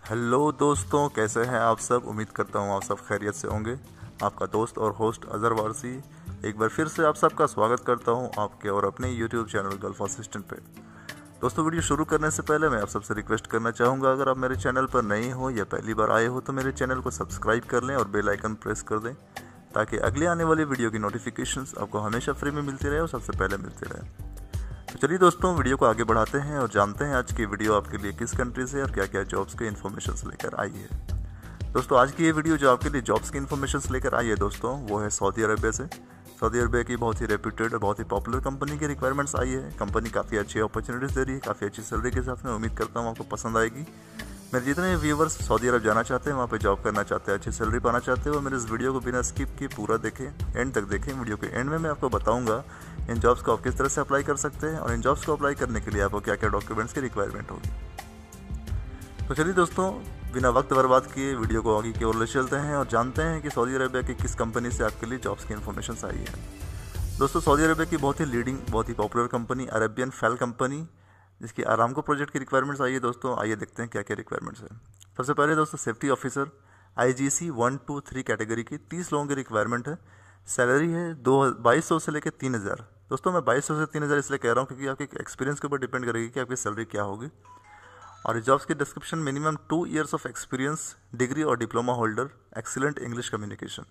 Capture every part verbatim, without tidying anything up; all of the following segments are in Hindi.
हेलो दोस्तों, कैसे हैं आप सब। उम्मीद करता हूं आप सब खैरियत से होंगे। आपका दोस्त और होस्ट अजहर वारसी एक बार फिर से आप सबका स्वागत करता हूं आपके और अपने यूट्यूब चैनल गल्फ असिस्टेंट पे। दोस्तों, वीडियो शुरू करने से पहले मैं आप सबसे रिक्वेस्ट करना चाहूँगा, अगर आप मेरे चैनल पर नए हो या पहली बार आए हो तो मेरे चैनल को सब्सक्राइब कर लें और बेल आइकन प्रेस कर दें, ताकि अगले आने वाली वीडियो की नोटिफिकेशंस आपको हमेशा फ्री में मिलती रहे और सबसे पहले मिलती रहे। तो चलिए दोस्तों, वीडियो को आगे बढ़ाते हैं और जानते हैं आज की वीडियो आपके लिए किस कंट्री से और क्या क्या जॉब्स के इन्फॉर्मेशन लेकर आई है। दोस्तों, आज की ये वीडियो जो आपके लिए जॉब्स की इन्फॉर्मेशन लेकर आई है दोस्तों, वो है सऊदी अरबिया से। सऊदी अरबिया की बहुत ही रेप्यूटेड और बहुत ही पॉपुलर कंपनी की रिक्वायरमेंट्स आई है। कंपनी काफ़ी अच्छी अपॉर्चुनिटीज़ दे रही है, काफ़ी अच्छी सैलरी के साथ में। उम्मीद करता हूँ आपको पसंद आएगी। मेरे जितने व्यूवर्स सऊदी अरब जाना चाहते हैं, वहाँ पे जॉब करना चाहते हैं, अच्छी सैलरी पाना चाहते हैं, वो मेरे इस वीडियो को बिना स्किप किए पूरा देखें, एंड तक देखें। वीडियो के एंड में मैं आपको बताऊंगा इन जॉब्स को आप किस तरह से अप्लाई कर सकते हैं और इन जॉब्स को अप्लाई करने के लिए आपको क्या क्या डॉक्यूमेंट्स की रिक्वायरमेंट होगी। तो चलिए दोस्तों, बिना वक्त बर्बाद किए वीडियो को आगे की ओर ले चलते हैं और जानते हैं कि सऊदी अरबिया की किस कंपनी से आपके लिए जॉब्स की इन्फॉर्मेशन आई है। दोस्तों, सऊदी अरबिया की बहुत ही लीडिंग, बहुत ही पॉपुलर कंपनी अरेबियन फैल कंपनी, जिसकी आरामको प्रोजेक्ट की रिक्वायरमेंट्स आई है। दोस्तों, आइए देखते हैं क्या क्या रिक्वायरमेंट्स है। सबसे पहले दोस्तों, safety officer I G C one two three category की तीस लोगों की रिक्वायरमेंट है। सैलरी है दो बाईस सौ से लेकर तीन हज़ार। दोस्तों, मैं बाईस सौ से तीन हज़ार इसलिए कह रहा हूँ क्योंकि आपके एक्सपीरियंस के ऊपर डिपेंड करेगी कि आपकी सैलरी क्या होगी। और इस जॉब्स की description, minimum two years of experience, degree और diploma holder, excellent English communication.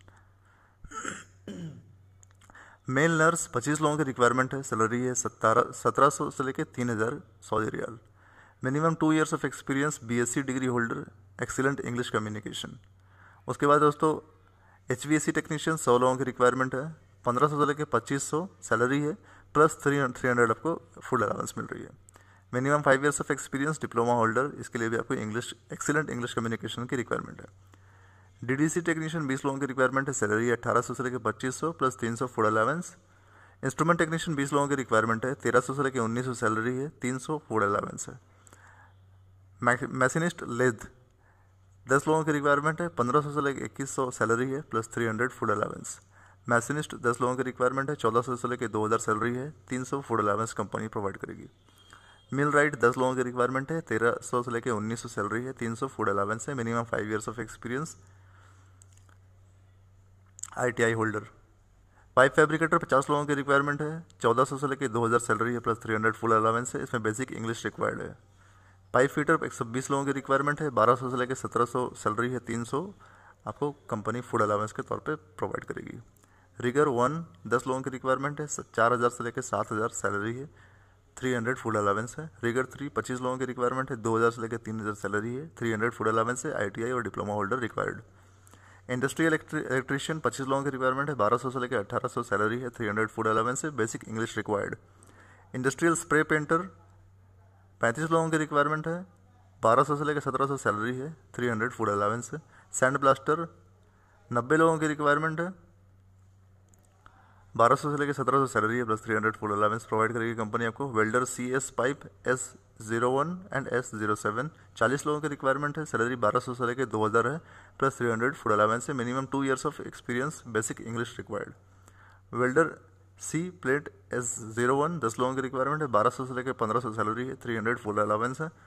Male nurse पच्चीस लोगों की रिक्वायरमेंट है। सैलरी है सत्तारह सत्रह सौ से लेकर तीन हज़ार Saudi riyal. Minimum two years of experience, BSc degree holder, excellent English communication. उसके बाद दोस्तों, H V S C technician सौ लोगों की रिक्वायरमेंट है। पंद्रह सौ से लेकर पच्चीस सौ सैलरी है, प्लस थ्री थ्री हंड्रेड आपको फुल अलाउंस मिल रही है। Minimum five years of experience, diploma holder, इसके लिए भी आपको इंग्लिश एक्सीलेंट इंग्लिश कम्युनिकेशन की रिक्वायरमेंट है। डीडीसी टेक्नीशियन बीस लोगों की रिक्वायरमेंट है। सैलरी है अठारह सौ से लेकर पच्चीस सौ प्लस तीन सौ फूड अलावेंस। इंस्ट्रूमेंट टेक्नीशियन बीस लोगों की रिक्वायरमेंट है। तेरह सौ से लेकर उन्नीस सौ सैलरी है, तीन सौ फूड अलावेंस है। मैशिनिस्ट लेद दस लोगों की रिक्वायरमेंट है। पंद्रह सौ से लेकर इक्कीस सौ सैलरी है, plus three hundred food allowance. Machinist दस लोगों की रिक्वायरमेंट है। चौदह सौ से लेकर दो हज़ार सैलरी है, तीन सौ फूड अलावेंस कंपनी प्रोवाइड करेगी। मिल राइट दस लोगों की रिक्वायरमेंट है। तेरह सौ से लेकर उन्नीस सौ सैलरी है, तीन सौ फूड अलावेंस है। Minimum five years of experience, I T I holder. Pipe fabricator पचास लोगों की रिक्वायरमेंट है। चौदह सौ से लेकर दो हज़ार सैलरी है, plus three hundred full allowance है। इसमें बेसिक इंग्लिश रिक्वायर्ड है। पाइप फिटर एक सौ बीस लोगों की रिक्वायरमेंट है। बारह सौ से लेकर सत्रह सौ सैलरी है, तीन सौ आपको कंपनी फूड अलावेंस के तौर पे प्रोवाइड करेगी। रिगर वन दस लोगों की रिक्वायरमेंट है। चार हज़ार से लेकर सात हज़ार सैलरी है, थ्री हंड्रेड फूड अलावेंस है। रिगर थ्री पच्चीस लोगों की रिक्वायरमेंट है। दो हज़ार से लेकर तीन हज़ार सैलरी है, थ्री हंड्रेड फूड अलावेंस है। आई टी आई और diploma holder required. Industrial electrician पच्चीस लोगों की रिक्वायरमेंट है। बारह सौ से लेकर अठारह सौ सैलरी है, थ्री हंड्रेड फूड अलावेंस है। Basic English required. Industrial spray painter पैंतीस लोगों की रिक्वायरमेंट है। बारह सौ से लेकर सत्रह सौ सैलरी है, थ्री हंड्रेड फूड अलावेंस है। सैंड ब्लास्टर नब्बे लोगों की रिक्वायरमेंट है। बारह सौ से लेकर सत्रह सौ सैलरी है, plus three hundred food allowance provide करेगी कंपनी आपको। Welder C S pipe S zero one and S zero seven चालीस लोगों की रिक्वायरमेंट है। सैलरी बारह सौ से लेकर दो हज़ार है, plus three hundred food allowance है। Minimum two years of experience, basic English required. Welder C plate S zero one दस लोगों की रिक्वायरमेंट है। बारह सौ से लेकर पंद्रह सौ सैलरी है, थ्री हंड्रेड फूड अलावेंस है।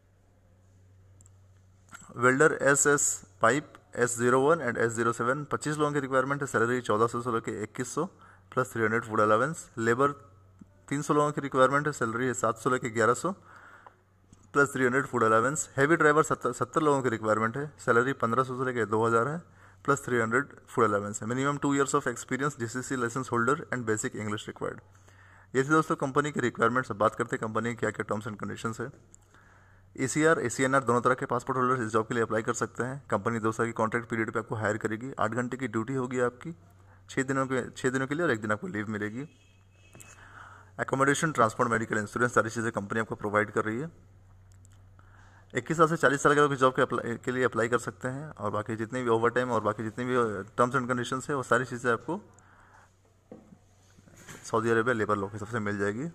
Welder S S pipe S zero one and S zero seven पच्चीस लोगों की रिक्वायरमेंट है। सैलरी चौदह सौ से लेकर इक्कीस सौ plus three hundred food allowance. Labour तीन सौ लोगों की रिक्वायरमेंट है। सैलरी है सात सौ लेकर ग्यारह सौ plus three hundred food allowance. Heavy driver सत्तर सत्तर लोगों की रिक्वायरमेंट है। सैलरी पंद्रह सौ से लेकर दो हज़ार है, plus three hundred food allowance है। Minimum two years of experience, G C C licence holder and basic English required. ये थी दोस्तों कंपनी की रिक्वायरमेंट्स। अब बात करते हैं कंपनी की क्या क्या टर्म्स एंड कंडीशंस है। A C R, A C N R दोनों तरह के पासपोर्ट होल्डर इस जॉब के लिए अप्लाई कर सकते हैं। कंपनी दो साल की कॉन्ट्रैक्ट पीरियड पे आपको हायर करेगी। आठ घंटे की ड्यूटी होगी आपकी, छः दिनों के छः दिनों के लिए और एक दिन आपको लीव मिलेगी। एकोमोडेशन, ट्रांसपोर्ट, मेडिकल इंश्योरेंस सारी चीज़ें कंपनी आपको प्रोवाइड कर रही है। इक्कीस साल से चालीस साल के लोग इस जॉब के अप्लाई के लिए अप्लाई कर सकते हैं। और बाकी जितने भी ओवर टाइम और बाकी जितनी भी टर्म्स एंड कंडीशंस है वो सारी चीज़ें आपको सऊदी अरेबिया लेबर लॉ की तरफ से मिल जाएगी।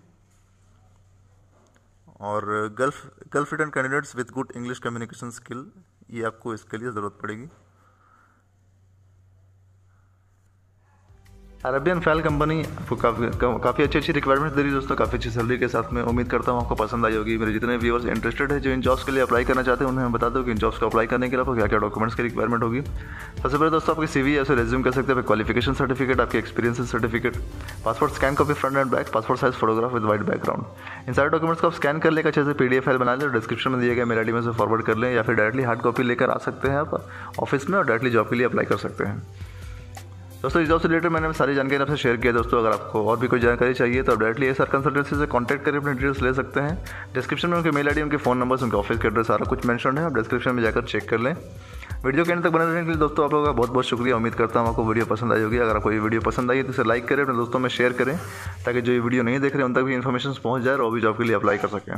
और Gulf Gulf return candidates with good English communication skill, ये आपको इसके लिए ज़रूरत पड़ेगी। अरबियन फ़ाइल कंपनी आपको काफ़ी काफ़ी अच्छी अच्छी रिक्वायरमेंट्स दे रही है दोस्तों, काफ़ी अच्छी सैलरी के साथ में। उम्मीद करता हूँ आपको पसंद आई होगी। मेरे जितने व्यूअर्स इंटरेस्टेड है जो इन जॉब्स के लिए अप्लाई करना चाहते हैं उन्हें मैं बता दूँ कि इन जॉब्स को अप्लाई करने के लिए आपको क्या क्या डॉक्यूमेंट्स की रिक्वायरमेंट होगी। सबसे पहले दोस्तों आपकी सीवी ऐसे रेज्यूम कर सकते हैं, क्वालिफिकेशन सर्टिफिकेट, आपके experience certificate, passport scan copy front and back, passport size photograph with white background. इन सारे डॉक्यूमेंट्स को आप स्कैन कर लेकर अच्छे से पीडीएफ फाइल बना लें, डिस्क्रिप्शन में दिए गए मेल आईडी में से फॉरवर्ड कर लें, या फिर डायरेक्टली हार्ड कॉपी लेकर आ सकते हैं आप ऑफिस में और डायरेक्टली जॉब के लिए अप्लाई कर सकते हैं। दोस्तों इस जॉब से रिलेटेड मैंने सारी जानकारी आपसे शेयर किया दोस्तों। अगर आपको और भी कोई जानकारी चाहिए तो आप डायरेक्टली एसआर कंसल्टेंसी से कांटेक्ट करके अपनी डिटेल्स ले सकते हैं। डिस्क्रिप्शन में उनके मेल आईडी, उनके फ़ोन नंबर्स, उनके ऑफिस का एड्रेस सारा कुछ मेंशन है, आप डिस्क्रिप्शन में जाकर चेक कर लें। वीडियो के एंड तक बने रहने के लिए दोस्तों आप लोगों का बहुत बहुत शुक्रिया। उम्मीद करता हूँ आपको वीडियो पसंद आई होगी। अगर आपको ये वीडियो पसंद आई तो इसे लाइक करें, अपने दोस्तों में शेयर करें, ताकि जो ये वीडियो नहीं देख रहे उन तक भी इन्फॉर्मेशन पहुँच जाए और वो भी जॉब के लिए अप्लाई कर सकें।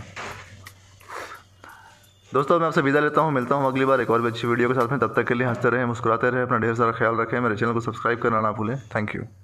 दोस्तों मैं आपसे विदा लेता हूँ, मिलता हूँ अगली बार एक और भी अच्छी वीडियो के साथ में। तब तक के लिए हंसते रहें, मुस्कुराते रहें, अपना ढेर सारा ख्याल रखें। मेरे चैनल को सब्सक्राइब करना ना भूलें। Thank you.